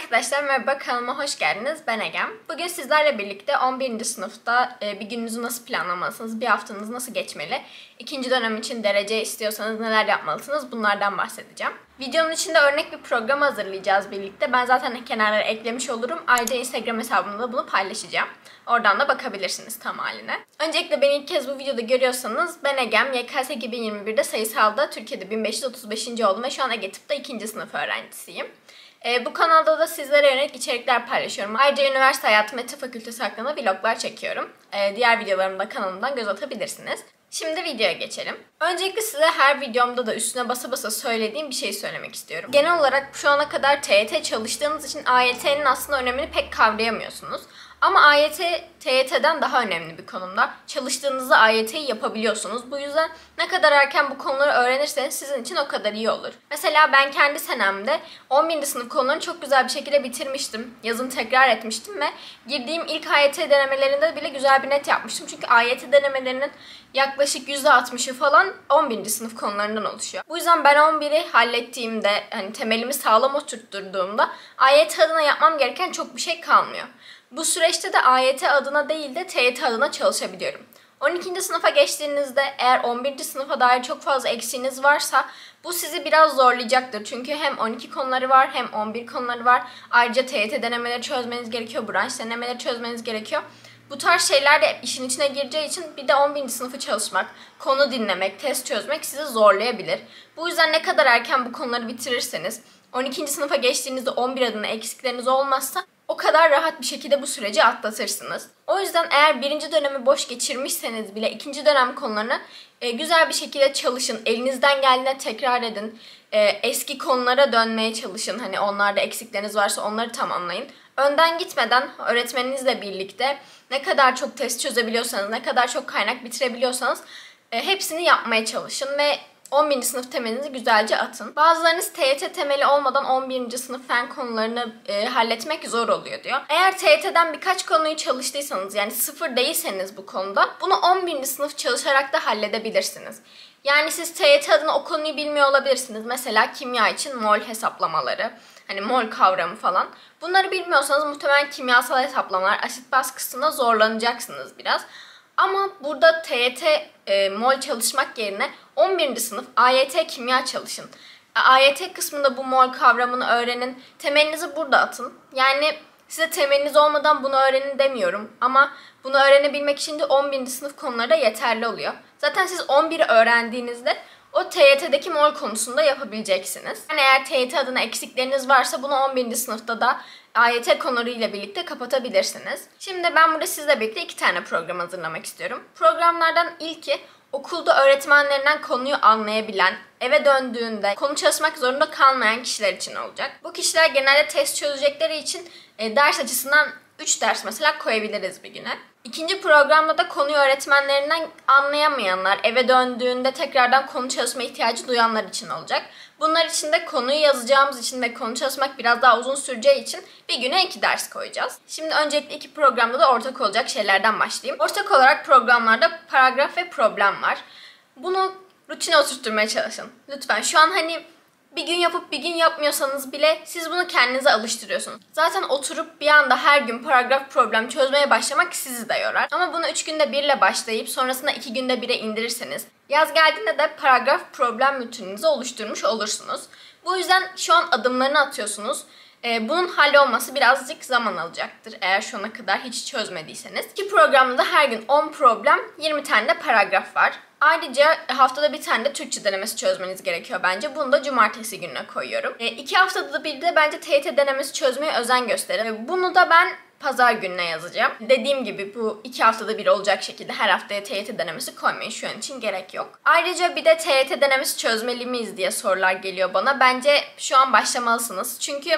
Arkadaşlar merhaba, kanalıma hoş geldiniz. Ben Egem. Bugün sizlerle birlikte 11. sınıfta bir gününüzü nasıl planlamalısınız, bir haftanız nasıl geçmeli, ikinci dönem için derece istiyorsanız neler yapmalısınız, bunlardan bahsedeceğim. Videonun içinde örnek bir program hazırlayacağız birlikte. Ben zaten kenarlara eklemiş olurum. Ayrıca Instagram hesabımda da bunu paylaşacağım. Oradan da bakabilirsiniz tam haline. Öncelikle beni ilk kez bu videoda görüyorsanız ben Egem. YKS 2021'de sayısalda Türkiye'de 1535. oldum ve şu an Ege Tıp'ta 2. sınıf öğrencisiyim. Bu kanalda da sizlere yönelik içerikler paylaşıyorum. Ayrıca üniversite hayatım ve tıp fakültesi hakkında vloglar çekiyorum. Diğer videolarımı da kanalımdan göz atabilirsiniz. Şimdi videoya geçelim. Öncelikle size her videomda da üstüne basa basa söylediğim bir şey söylemek istiyorum. Genel olarak şu ana kadar TYT çalıştığınız için AYT'nin aslında önemini pek kavrayamıyorsunuz. Ama AYT, TYT'den daha önemli bir konumda. Çalıştığınızda AYT'yi yapabiliyorsunuz. Bu yüzden ne kadar erken bu konuları öğrenirseniz sizin için o kadar iyi olur. Mesela ben kendi senemde 11. sınıf konularını çok güzel bir şekilde bitirmiştim. Yazın tekrar etmiştim ve girdiğim ilk AYT denemelerinde bile güzel bir net yapmıştım. Çünkü AYT denemelerinin yaklaşık %60'ı falan 11. sınıf konularından oluşuyor. Bu yüzden ben 11'i hallettiğimde, hani temelimi sağlam oturtturduğumda AYT adına yapmam gereken çok bir şey kalmıyor. Bu süreçte de AYT adına değil de TYT adına çalışabiliyorum. 12. sınıfa geçtiğinizde eğer 11. sınıfa dair çok fazla eksiğiniz varsa bu sizi biraz zorlayacaktır. Çünkü hem 12 konuları var hem 11 konuları var. Ayrıca TYT denemeleri çözmeniz gerekiyor, branş denemeleri çözmeniz gerekiyor. Bu tarz şeyler de işin içine gireceği için bir de 11. sınıfı çalışmak, konu dinlemek, test çözmek sizi zorlayabilir. Bu yüzden ne kadar erken bu konuları bitirirseniz, 12. sınıfa geçtiğinizde 11 adına eksikleriniz olmazsa o kadar rahat bir şekilde bu süreci atlatırsınız. O yüzden eğer birinci dönemi boş geçirmişseniz bile ikinci dönem konularını güzel bir şekilde çalışın. Elinizden geldiğinde tekrar edin. Eski konulara dönmeye çalışın. Hani onlarda eksikleriniz varsa onları tamamlayın. Önden gitmeden öğretmeninizle birlikte ne kadar çok test çözebiliyorsanız, ne kadar çok kaynak bitirebiliyorsanız hepsini yapmaya çalışın ve 11. sınıf temelinizi güzelce atın. Bazılarınız TYT temeli olmadan 11. sınıf fen konularını halletmek zor oluyor diyor. Eğer TYT'den birkaç konuyu çalıştıysanız, yani sıfır değilseniz bu konuda, bunu 11. sınıf çalışarak da halledebilirsiniz. Yani siz TYT adına o konuyu bilmiyor olabilirsiniz. Mesela kimya için mol hesaplamaları, hani mol kavramı falan. Bunları bilmiyorsanız muhtemelen kimyasal hesaplamalar, asit baz kısmında zorlanacaksınız biraz. Ama burada TYT mol çalışmak yerine 11. sınıf AYT kimya çalışın. AYT kısmında bu mol kavramını öğrenin. Temelinizi burada atın. Yani size temeliniz olmadan bunu öğrenin demiyorum. Ama bunu öğrenebilmek için de 11. sınıf konuları da yeterli oluyor. Zaten siz 11'i öğrendiğinizde o TYT'deki mol konusunda yapabileceksiniz. Yani eğer TYT adına eksikleriniz varsa bunu 11. sınıfta da AYT konularıyla birlikte kapatabilirsiniz. Şimdi ben burada sizle birlikte 2 tane program hazırlamak istiyorum. Programlardan ilki okulda öğretmenlerinden konuyu anlayabilen, eve döndüğünde konu çalışmak zorunda kalmayan kişiler için olacak. Bu kişiler genelde test çözecekleri için ders açısından 3 ders mesela koyabiliriz bir güne. İkinci programda da konuyu öğretmenlerinden anlayamayanlar, eve döndüğünde tekrardan konu çalışma ihtiyacı duyanlar için olacak. Bunlar için de konuyu yazacağımız için ve konu çalışmak biraz daha uzun süreceği için bir güne 2 ders koyacağız. Şimdi öncelikle 2 programda da ortak olacak şeylerden başlayayım. Ortak olarak programlarda paragraf ve problem var. Bunu rutine oturtturmaya çalışın. Lütfen şu an hani bir gün yapıp bir gün yapmıyorsanız bile siz bunu kendinize alıştırıyorsunuz. Zaten oturup bir anda her gün paragraf problem çözmeye başlamak sizi de yorar. Ama bunu 3 günde 1 ile başlayıp sonrasında 2 günde 1'e indirirseniz yaz geldiğinde de paragraf problem rutininizi oluşturmuş olursunuz. Bu yüzden şu an adımlarını atıyorsunuz. Bunun hallolması birazcık zaman alacaktır eğer şu ana kadar hiç çözmediyseniz. 2 programda da her gün 10 problem, 20 tane de paragraf var. Ayrıca haftada bir tane de Türkçe denemesi çözmeniz gerekiyor bence. Bunu da cumartesi gününe koyuyorum. 2 haftada bir de bence TYT denemesi çözmeye özen gösterin. Bunu da ben pazar gününe yazacağım. Dediğim gibi bu 2 haftada bir olacak şekilde her haftaya TYT denemesi koymayın. Şu an için gerek yok. Ayrıca bir de TYT denemesi çözmeli miyiz diye sorular geliyor bana. Bence şu an başlamalısınız. Çünkü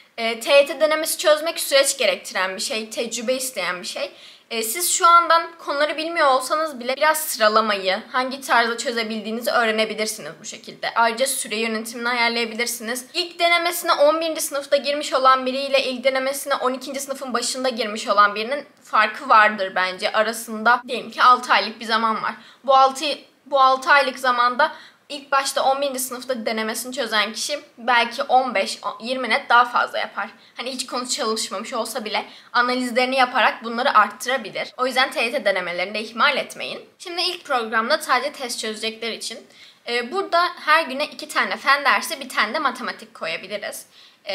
TYT denemesi çözmek süreç gerektiren bir şey, tecrübe isteyen bir şey. Siz şu andan konuları bilmiyor olsanız bile biraz sıralamayı, hangi tarzda çözebildiğinizi öğrenebilirsiniz bu şekilde. Ayrıca süre yönetimini ayarlayabilirsiniz. İlk denemesine 11. sınıfta girmiş olan biriyle ilk denemesine 12. sınıfın başında girmiş olan birinin farkı vardır bence. Arasında diyelim ki 6 aylık bir zaman var. Bu 6 aylık zamanda İlk başta 11. sınıfta denemesini çözen kişi belki 15-20 net daha fazla yapar. Hani hiç konu çalışmamış olsa bile analizlerini yaparak bunları arttırabilir. O yüzden TYT denemelerini de ihmal etmeyin. Şimdi ilk programda sadece test çözecekler için burada her güne 2 tane fen dersi, bir tane de matematik koyabiliriz.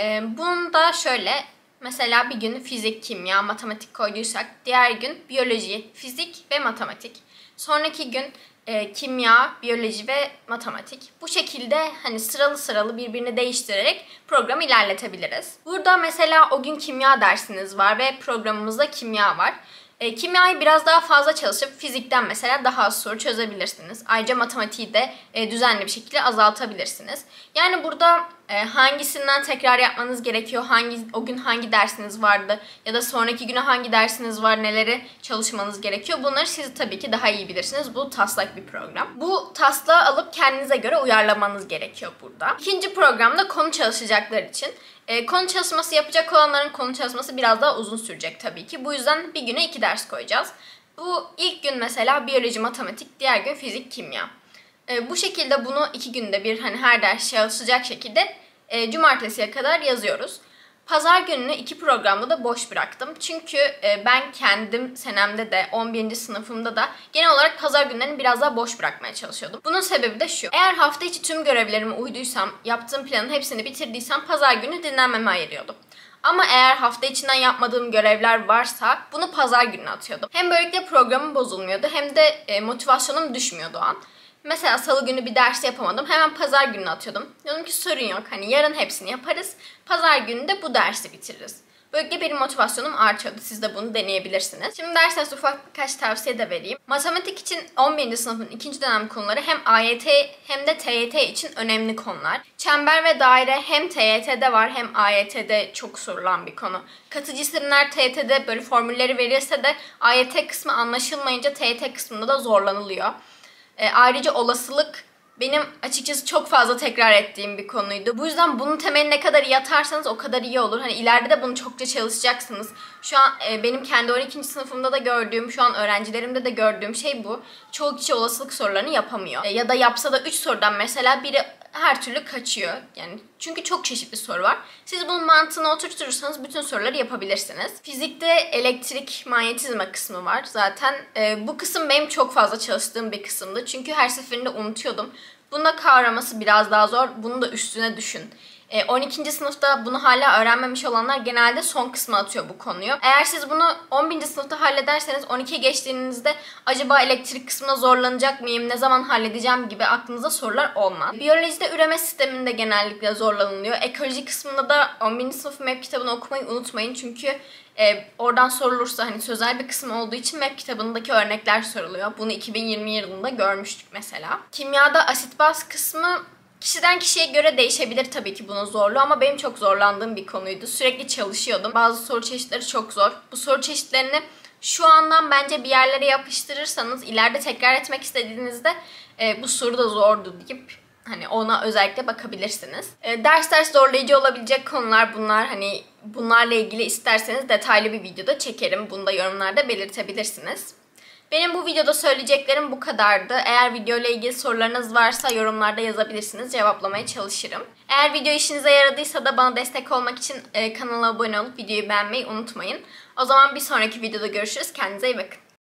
Bunu da şöyle, mesela bir gün fizik, kimya, matematik koyduysak diğer gün biyoloji, fizik ve matematik. Sonraki gün kimya, biyoloji ve matematik. Bu şekilde hani sıralı birbirini değiştirerek programı ilerletebiliriz. Burada mesela o gün kimya dersiniz var ve programımızda kimya var. Kimyayı biraz daha fazla çalışıp fizikten mesela daha az soru çözebilirsiniz. Ayrıca matematiği de düzenli bir şekilde azaltabilirsiniz. Yani burada hangisinden tekrar yapmanız gerekiyor, o gün hangi dersiniz vardı ya da sonraki güne hangi dersiniz var, neleri çalışmanız gerekiyor. Bunları siz tabii ki daha iyi bilirsiniz. Bu taslak bir program. Bu taslağı alıp kendinize göre uyarlamanız gerekiyor burada. İkinci programda konu çalışacaklar için. Konu çalışması yapacak olanların konu çalışması biraz daha uzun sürecek tabii ki. Bu yüzden bir güne 2 ders koyacağız. Bu ilk gün mesela biyoloji, matematik, diğer gün fizik, kimya. Bu şekilde bunu 2 günde bir hani her ders çalışacak şekilde cumartesiye kadar yazıyoruz. Pazar gününü 2 programda da boş bıraktım. Çünkü ben kendim senemde de 11. sınıfımda da genel olarak pazar günlerini biraz daha boş bırakmaya çalışıyordum. Bunun sebebi de şu. Eğer hafta içi tüm görevlerime uyduysam, yaptığım planın hepsini bitirdiysem pazar günü dinlenmeme ayırıyordum. Ama eğer hafta içinden yapmadığım görevler varsa bunu pazar gününe atıyordum. Hem böylelikle programım bozulmuyordu hem de motivasyonum düşmüyordu o an. Mesela salı günü bir ders yapamadım. Hemen pazar gününe atıyordum. Diyordum ki sorun yok. Hani yarın hepsini yaparız. Pazar günü de bu dersi bitiririz. Böylelikle benim motivasyonum artıyordu. Siz de bunu deneyebilirsiniz. Şimdi derslerse ufak birkaç tavsiye de vereyim. Matematik için 11. sınıfın 2. dönem konuları hem AYT hem de TYT için önemli konular. Çember ve daire hem TYT'de var hem AYT'de çok sorulan bir konu. Katı cisimler TYT'de böyle formülleri verirse de AYT kısmı anlaşılmayınca TYT kısmında da zorlanılıyor. Ayrıca olasılık benim açıkçası çok fazla tekrar ettiğim bir konuydu. Bu yüzden bunun temeline ne kadar iyi atarsanız o kadar iyi olur. Hani ileride de bunu çokça çalışacaksınız. Şu an benim kendi 12. sınıfımda da gördüğüm, şu an öğrencilerimde de gördüğüm şey bu. Çoğu kişi olasılık sorularını yapamıyor. Ya da yapsa da 3 sorudan mesela biri her türlü kaçıyor. Yani çünkü çok çeşitli soru var. Siz bunun mantığını oturtursanız bütün soruları yapabilirsiniz. Fizikte elektrik, manyetizma kısmı var. Zaten bu kısım benim çok fazla çalıştığım bir kısımdı. Çünkü her seferinde unutuyordum. Bunu da kavraması biraz daha zor. Bunu da üstüne düşün. 12. sınıfta bunu hala öğrenmemiş olanlar genelde son kısma atıyor bu konuyu. Eğer siz bunu 11. sınıfta hallederseniz 12'ye geçtiğinizde acaba elektrik kısmına zorlanacak mıyım, ne zaman halledeceğim gibi aklınıza sorular olmaz. Biyolojide üreme sisteminde genellikle zorlanılıyor. Ekoloji kısmında da 11. sınıf MEP kitabını okumayı unutmayın. Çünkü oradan sorulursa hani sözel bir kısım olduğu için MEP kitabındaki örnekler soruluyor. Bunu 2020 yılında görmüştük mesela. Kimyada asit baz kısmı kişiden kişiye göre değişebilir tabii ki bunun zorluğu ama benim çok zorlandığım bir konuydu. Sürekli çalışıyordum. Bazı soru çeşitleri çok zor. Bu soru çeşitlerini şu andan bence bir yerlere yapıştırırsanız ileride tekrar etmek istediğinizde bu soru da zordu deyip hani ona özellikle bakabilirsiniz. Ders zorlayıcı olabilecek konular bunlar. Hani bunlarla ilgili isterseniz detaylı bir videoda çekerim. Bunu da yorumlarda belirtebilirsiniz. Benim bu videoda söyleyeceklerim bu kadardı. Eğer video ile ilgili sorularınız varsa yorumlarda yazabilirsiniz. Cevaplamaya çalışırım. Eğer video işinize yaradıysa da bana destek olmak için kanala abone olup videoyu beğenmeyi unutmayın. O zaman bir sonraki videoda görüşürüz. Kendinize iyi bakın.